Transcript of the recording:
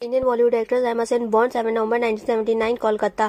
Indian Bollywood actress एमा Sen, born 7 November 1979, Kolkata.